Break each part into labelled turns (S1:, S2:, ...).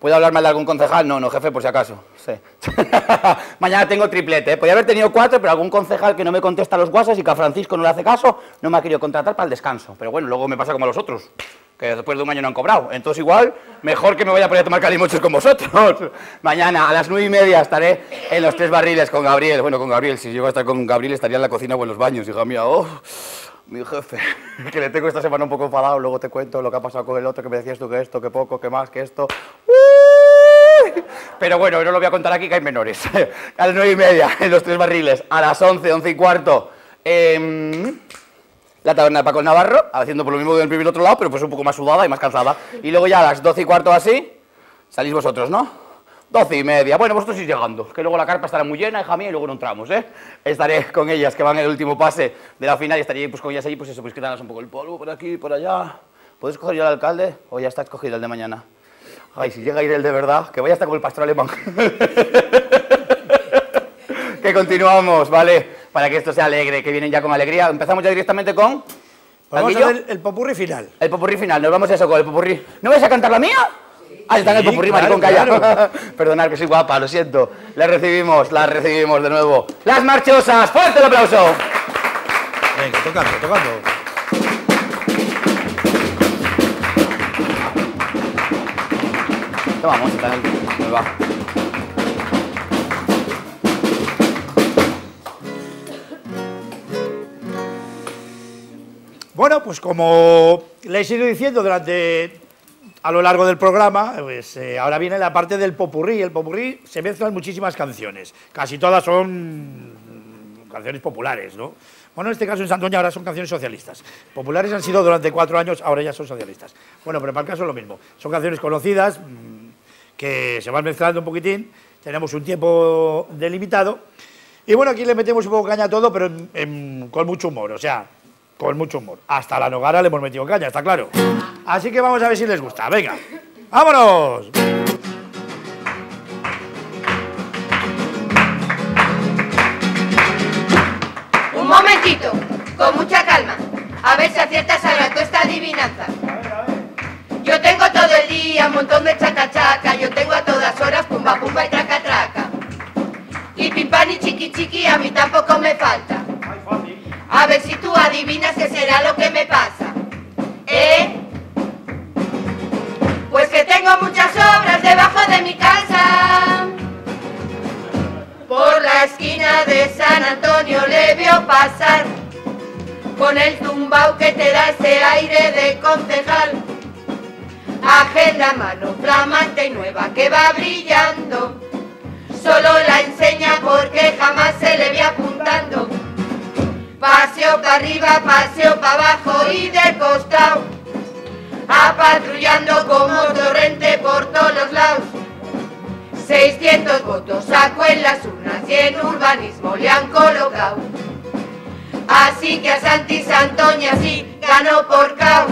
S1: ¿Puedo hablar mal de algún concejal? No, jefe, por si acaso. Sí. Mañana tengo triplete, ¿eh? Podría haber tenido 4, pero algún concejal que no me contesta los WhatsApp y que a Francisco no le hace caso, no me ha querido contratar para el descanso. Pero bueno, luego me pasa como a los otros, que después de un año no han cobrado. Entonces igual, mejor que me vaya a poner a tomar calimochos con vosotros. Mañana a las 9:30 estaré en los 3 barriles con Gabriel. Bueno, con Gabriel, si llego a estar con Gabriel estaría en la cocina o en los baños, hija mía. Oh, mi jefe, que le tengo esta semana un poco enfadado, luego te cuento lo que ha pasado con el otro, que me decías tú que esto, que poco, que más, que esto. Pero bueno, no lo voy a contar aquí, que hay menores. A las 9:30 en los 3 barriles, a las 11, 11:15, la taberna de Paco Navarro, haciendo por lo mismo que en el otro lado, pero pues un poco más sudada y más cansada. Y luego ya a las 12:15 así, salís vosotros, ¿no? 12:30, bueno, vosotros ir llegando, que luego la carpa estará muy llena, hija mía, y luego no entramos, ¿eh? Estaré con ellas, que van en el último pase de la final, y estaré pues, con ellas allí, pues eso, pues quitarnos un poco el polvo por aquí, por allá. ¿Puedes coger yo al alcalde o ya está escogido el de mañana? Ay, si llega a ir el de verdad, que vaya hasta con el pastor alemán. Que continuamos, ¿vale? Para que esto sea alegre, que vienen ya con alegría. Empezamos ya directamente con...
S2: Vamos a ver el popurrí final.
S1: El popurrí final, nos vamos a eso con el popurrí. ¿No vais a cantar la mía? Ah, está en el popurrí,
S2: claro,
S1: maricón, calla.
S2: claro.
S1: Perdonad que soy guapa, lo siento. La recibimos de nuevo. ¡Las Marchosas! ¡Fuerte el aplauso!
S2: Venga, tocando.
S1: Vamos, está en el... va.
S2: Bueno, pues como les he ido diciendo a lo largo del programa, pues ahora viene la parte del popurrí. El popurrí se mezclan muchísimas canciones, casi todas son canciones populares, ¿no? Bueno, en este caso en Santoña ahora son canciones socialistas. Populares han sido durante 4 años, ahora ya son socialistas. Bueno, pero para el caso es lo mismo. Son canciones conocidas que se van mezclando un poquitín, tenemos un tiempo delimitado. Y bueno, aquí le metemos un poco caña a todo, pero con mucho humor, o sea, con mucho humor. Hasta la Nogara le hemos metido caña, está claro. Así que vamos a ver si les gusta. Venga, ¡vámonos!
S3: Un momentito, con mucha calma, a ver si aciertas ahora tú esta adivinanza. Yo tengo todo el día un montón de chaca-chaca, yo tengo a todas horas pumba-pumba y traca-traca. Y pim-pam y chiqui-chiqui a mí tampoco me falta. A ver si tú adivinas qué será lo que me pasa. Pues que tengo muchas obras debajo de mi casa. Por la esquina de San Antonio le vio pasar, con el tumbao que te da ese aire de concejal. Agenda a mano, flamante y nueva que va brillando, solo la enseña porque jamás se le ve apuntando. Paseo para arriba, paseo para abajo y de costado, apatrullando como torrente por todos los lados. 600 votos sacó en las urnas y en urbanismo le han colocado. Así que a Santi Santoña sí ganó por cao.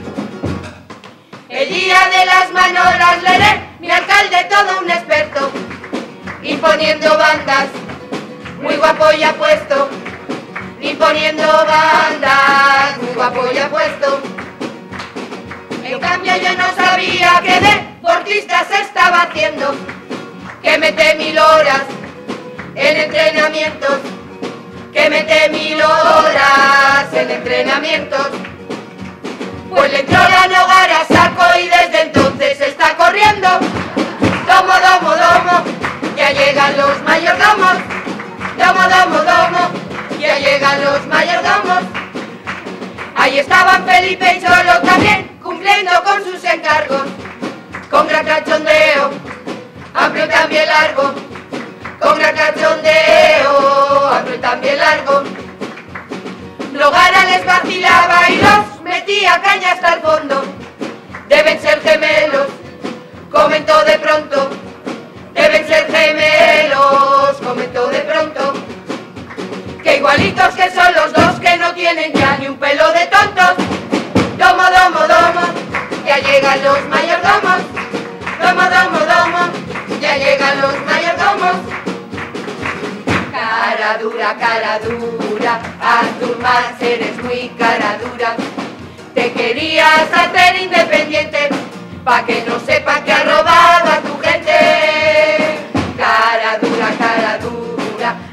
S3: El día de las manolas leré, mi alcalde todo un experto, imponiendo bandas, muy guapo y apuesto. Imponiendo bandas, muy guapo y apuesto. En cambio yo no sabía que deportista se estaba haciendo, que mete 1000 horas en entrenamientos, que mete 1000 horas en entrenamientos. Pues le entró la Nogara, saco y desde entonces está corriendo. Domo, domo, domo, ya llegan los mayordomos. Domo, domo, domo, ya llegan los mayordomos. Ahí estaban Felipe y Cholo también, cumpliendo con sus encargos. Con gran cachondeo, amplio y también largo. Con gran cachondeo, amplio y también largo. Nogara les vacilaba y los metía caña hasta el fondo. Deben ser gemelos, comentó de pronto. Deben ser gemelos, comentó de pronto. Que igualitos que son los dos, que no tienen ya ni un pelo de tontos. Domo, domo, domo, ya llegan los mayordomos. Domo, domo, domo, ya llegan los mayordomos. Cara dura, Artur Mas eres muy cara dura. Te querías hacer independiente, pa' que no sepa que ha robado a tu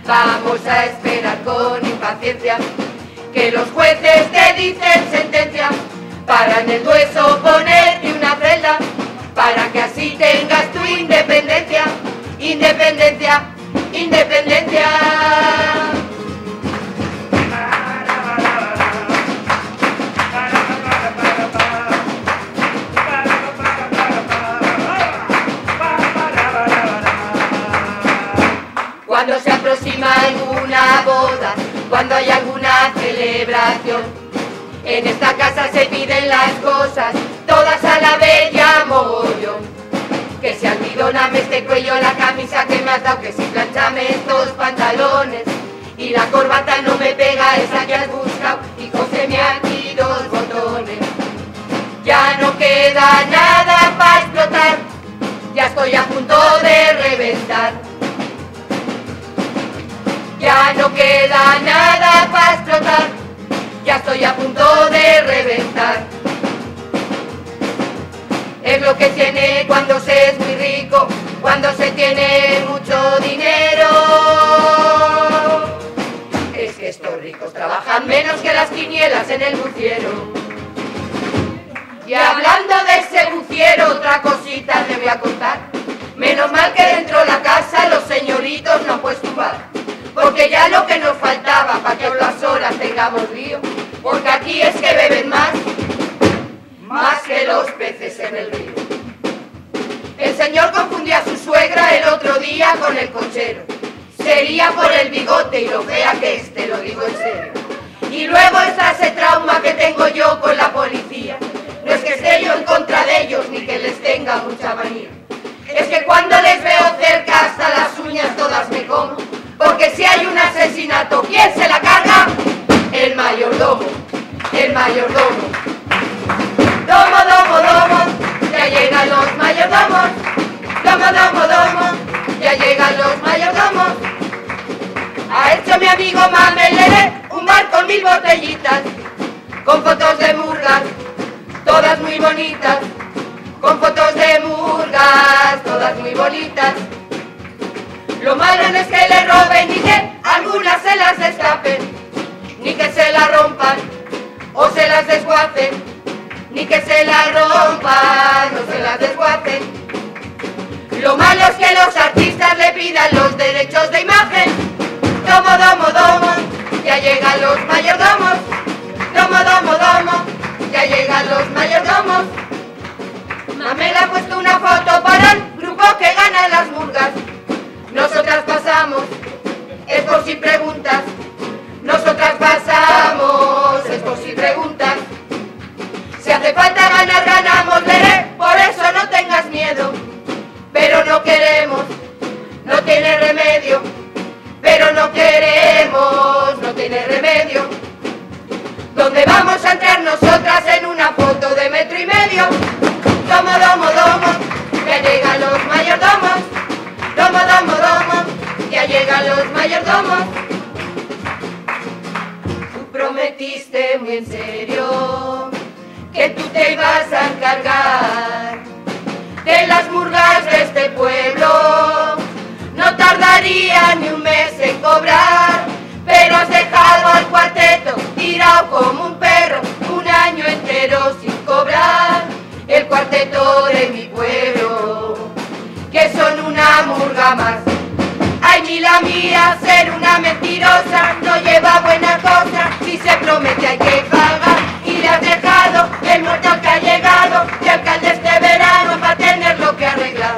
S3: Vamos a esperar con impaciencia que los jueces te dicen sentencia, para en el hueso ponerte una celda, para que así tengas tu independencia, independencia, independencia. Cuando se aproxima alguna boda, cuando hay alguna celebración, en esta casa se piden las cosas, todas a la vez ya mogollón. Que si almidóname este cuello, la camisa que me has dado, que si planchame estos pantalones, y la corbata no me pega esa que has buscado, y cóseme aquí 2 botones. Ya no queda nada para explotar, ya estoy a punto de reventar. Ya no queda nada para explotar, ya estoy a punto de reventar. Es lo que tiene cuando se es muy rico, cuando se tiene mucho dinero. Es que estos ricos trabajan menos que las quinielas en el buciero. Y hablando de ese buciero, otra cosita te voy a contar. Menos mal que dentro de la casa los señoritos no han puesto un bar, porque ya lo que nos faltaba para que a las horas tengamos lío, porque aquí es que beben más que los peces en el río. El señor confundió a su suegra el otro día con el cochero. Sería por el bigote y lo fea que es, te lo digo en serio. Y luego está ese trauma que tengo yo con la policía. No es que esté yo en contra de ellos ni que les tenga mucha manía. Es que cuando les veo cerca hasta las uñas todas me como. Porque si hay un asesinato, ¿quién se la carga? El mayordomo, el mayordomo. Domo, domo, domo, ya llegan los mayordomos. Domo, domo, domo, ya llegan los mayordomos. Ha hecho mi amigo Mamelele un bar con 1000 botellitas, con fotos de murgas, todas muy bonitas. Con fotos de murgas, todas muy bonitas. Lo malo no es que le roben ni que algunas se las destapen, ni que se las rompan o se las desguacen, ni que se las rompan o se las desguacen. Lo malo es que los artistas le pidan los derechos de imagen. Domo, domo, domo, ya llegan los mayordomos. Domo, domo, domo, ya llegan los mayordomos. Mamela ha puesto una foto para el grupo que gana las murgas. Nosotras pasamos, es por si preguntas. Nosotras pasamos, es por si preguntas. Si hace falta ganar, ganamos, Lere, por eso no tengas miedo. Pero no queremos, no tiene remedio. Pero no queremos, no tiene remedio. ¿Dónde vamos a entrar nosotras en una foto de 1,5 metros? Domo, domo, domo, ya llegan los mayordomos. Domo, domo, domo, ya llegan los mayordomos. Tú prometiste muy en serio que tú te ibas a encargar de las murgas de este pueblo. No tardaría ni un mes en cobrar, pero has dejado al cuarteto tirado como un perro 1 año entero sin cobrar. El cuarteto de mi pueblo, que son una murga más. Ay, ni la mía, ser una mentirosa no lleva buena cosa. Si se promete hay que pagar, y le has dejado el muerto que ha llegado de alcalde este verano para tener lo que arreglar.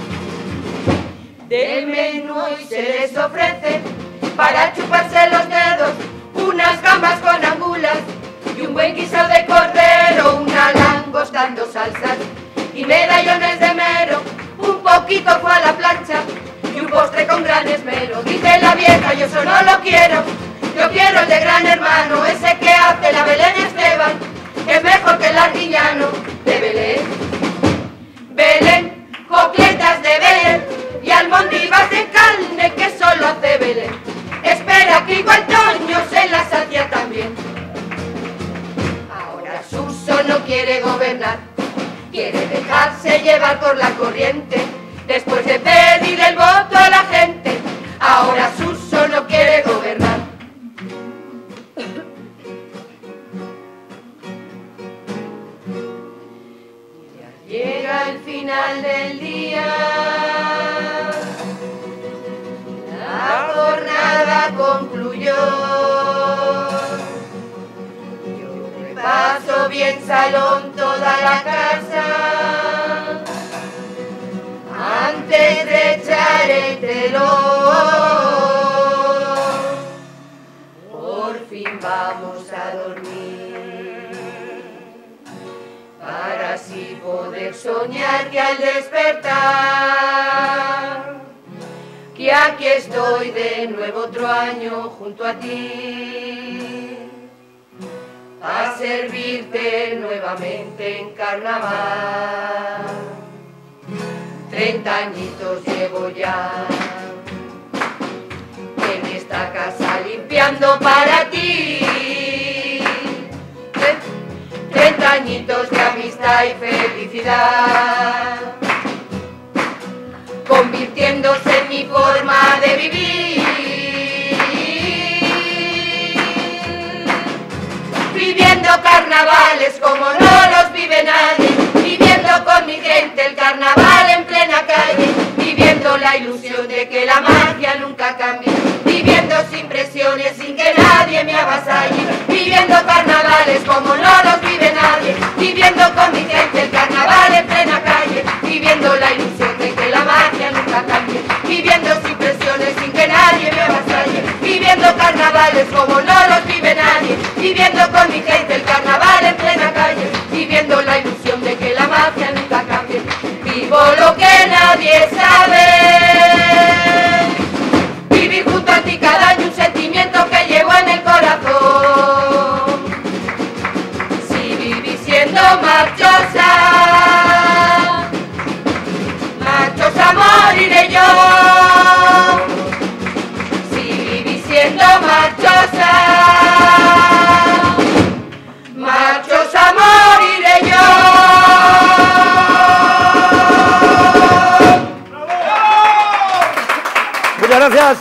S3: Del menú hoy se les ofrece para chuparse los dedos unas gambas con angulas y un buen guisado de cordero, una langosta en 2 salsas y medallones de mero, un poquito fue a la plancha y un postre con gran esmero. Dice la vieja, yo eso no lo quiero, yo quiero el de Gran Hermano, ese que hace la Belén Esteban, que es mejor que el Arguiñano de Belén. Belén, copletas de Belén y almondivas de carne que solo hace Belén. Espera que igual Toño se las hacía también. Ahora Suso no quiere gobernar, quiere dejarse llevar por la corriente, después de pedir el voto a la gente. Ahora Suso no no quiere gobernar. Llega el final del día, la jornada concluyó. Yo repaso bien salón toda la casa, antes de echar el telón. Por fin vamos a dormir, para así poder soñar que al despertar, que aquí estoy de nuevo otro año junto a ti, a servirte nuevamente en carnaval. 30 añitos llevo ya en esta casa limpiando para ti. 30 añitos de amistad y felicidad, convirtiéndose en mi forma de vivir. Viviendo carnavales como no los vive nadie, viviendo con mi gente el carnaval en plena calle, viviendo la ilusión de que la magia nunca cambie, viviendo sin presiones, sin que nadie me avasalle, viviendo carnavales como no los vive nadie, viviendo con mi gente el carnaval en plena calle, viviendo la ilusión de que la magia nunca cambie, viviendo sin presiones, sin que nadie me avasalle, viviendo carnavales como no los vive nadie, viviendo con mi gente el carnaval en plena calle, viviendo la ilusión de que la magia nunca cambie, vivo lo que nadie sabe, vivir junto a ti cada año un sentimiento que llevo en el corazón, si viví siendo marchosa, marchosa moriré yo, si viví siendo marchosa, marchosa moriré yo.
S2: Muchas gracias.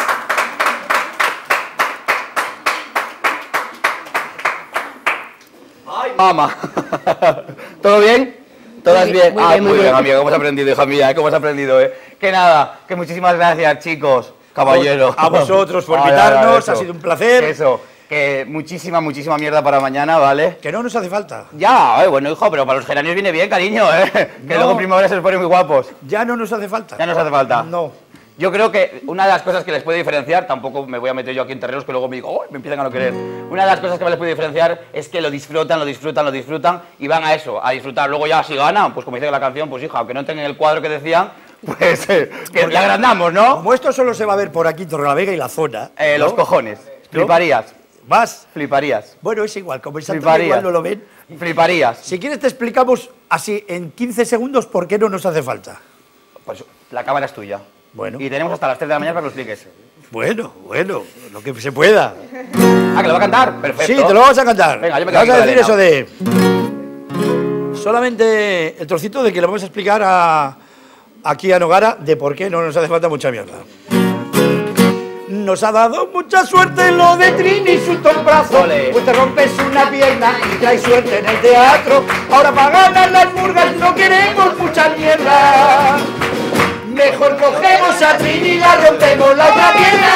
S1: Mamá. ¿Todo bien? ¿Todas
S4: Muy
S1: bien?
S4: bien, muy
S1: Ay,
S4: bien,
S1: muy
S4: muy
S1: bien,
S4: bien.
S1: amigo. ¿Cómo has aprendido, hija mía? ¿Cómo has aprendido, Que nada, que muchísimas gracias, chicos, caballero.
S2: A vosotros por
S1: Ay,
S2: invitarnos,
S1: eso.
S2: ha sido un placer.
S1: Eso, que muchísima mierda para mañana, ¿vale?
S2: Que no nos hace falta.
S1: Ya, bueno, hijo, pero para los geranios viene bien, cariño, Que
S2: No.
S1: luego en primavera se les ponen muy guapos.
S2: Ya no nos hace falta.
S1: Ya nos hace falta.
S2: No.
S1: Yo creo que una de las cosas que les puede diferenciar, tampoco me voy a meter yo aquí en terrenos que luego me digo, me empiezan a no querer. Una de las cosas que les puede diferenciar es que lo disfrutan y van a eso, a disfrutar. Luego ya si ganan, pues como dice la canción, pues hija, aunque no tengan el cuadro que decían, pues que le agrandamos, ¿no?
S2: Como esto solo se va a ver por aquí, Torrelavega y la zona. ¿no?
S1: Los cojones.
S2: ¿No?
S1: Fliparías.
S2: ¿Más?
S1: Fliparías.
S2: Bueno, es igual, como en Santander
S1: Fliparías.
S2: igual no lo ven.
S1: Fliparías.
S2: Si quieres te explicamos así en 15 segundos por qué no nos hace falta.
S1: Pues la cámara es tuya.
S2: Bueno.
S1: Y tenemos hasta las 3 de la mañana para que lo expliques.
S2: Bueno, lo que se pueda.
S1: Ah, que lo va a cantar. Perfecto.
S2: Sí, te lo vas a cantar.
S1: Venga, yo me
S2: Te vas
S1: quedo
S2: a
S1: aquí
S2: decir
S1: con
S2: eso de... Solamente el trocito de que le vamos a explicar aquí a Nogara de por qué no nos hace falta mucha mierda. Nos ha dado mucha suerte lo de Trini y su tombrazo.
S1: Ole.
S2: Pues te rompes una pierna y traes suerte en el teatro. Ahora para ganar las murgas no queremos mucha mierda. Mejor cogemos a Trini y la rompemos la otra pierna.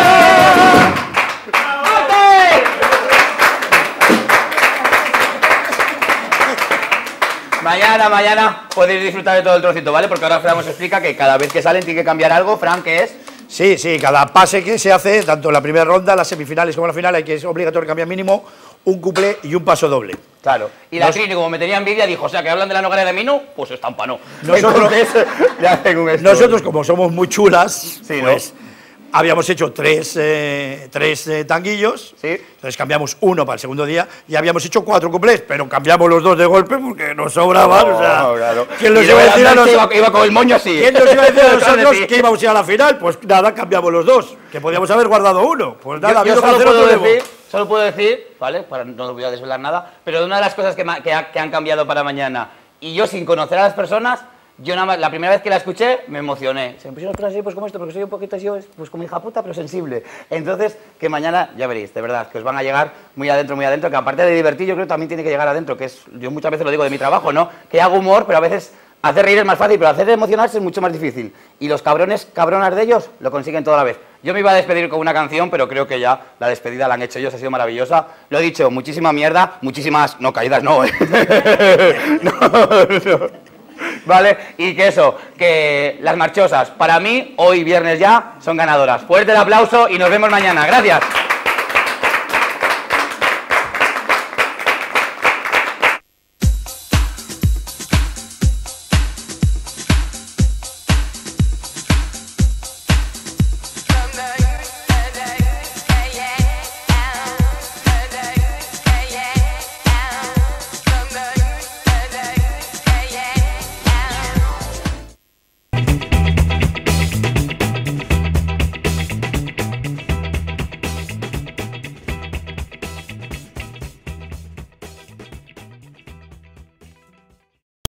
S1: Mañana podéis disfrutar de todo el trocito, ¿vale? Porque ahora Fran os explica que cada vez que salen tiene que cambiar algo. Fran, ¿qué es?
S2: Sí, cada pase que se hace, tanto en la primera ronda, las semifinales como en la final, es obligatorio cambiar mínimo un cuplé y un paso doble.
S1: Claro. Y la Trini, como me tenía envidia, dijo, o sea, que hablan de la Nogara de Mino, pues estampanó.
S2: Nosotros-
S1: Entonces, ya hacen un esto.
S2: Nosotros, como somos muy chulas,
S1: Sí, ¿no?
S2: pues habíamos hecho tres tanguillos,
S1: Sí.
S2: entonces cambiamos uno para el segundo día y habíamos hecho 4 cuplés, pero cambiamos los 2 de golpe porque nos sobraban. O sea,
S1: claro.
S2: ¿quién nos
S1: Y
S2: iba a
S1: luego
S2: decir a
S1: la noche
S2: nosotros?
S1: iba con el moño así.
S2: ¿Quién nos iba a decir a nosotros
S1: Sí.
S2: que íbamos a ir a la final? Pues nada, cambiamos los 2, que podíamos haber guardado uno. Pues nada,
S1: Yo
S2: habido que
S1: solo
S2: hacer
S1: puedo
S2: otro nuevo.
S1: decir, ¿vale? Para no voy a desvelar nada, pero una de las cosas que han cambiado para mañana, y yo sin conocer a las personas, Yo nada más, la primera vez que la escuché, me emocioné. Se me pusieron las cosas así, pues como esto, porque soy un poquito así, pues como hija puta, pero sensible. Entonces, que mañana, ya veréis, de verdad, que os van a llegar muy adentro, que aparte de divertir, yo creo que también tiene que llegar adentro, que es, yo muchas veces lo digo de mi trabajo, ¿no? Que hago humor, pero a veces hacer reír es más fácil, pero hacer emocionarse es mucho más difícil. Y los cabronas de ellos, lo consiguen toda la vez. Yo me iba a despedir con una canción, pero creo que ya la despedida la han hecho ellos, ha sido maravillosa. Lo he dicho, muchísima mierda, muchísimas... No, caídas no, no. Vale, y que eso, que las marchosas, para mí, hoy viernes ya, son ganadoras. Fuerte el aplauso y nos vemos mañana. Gracias.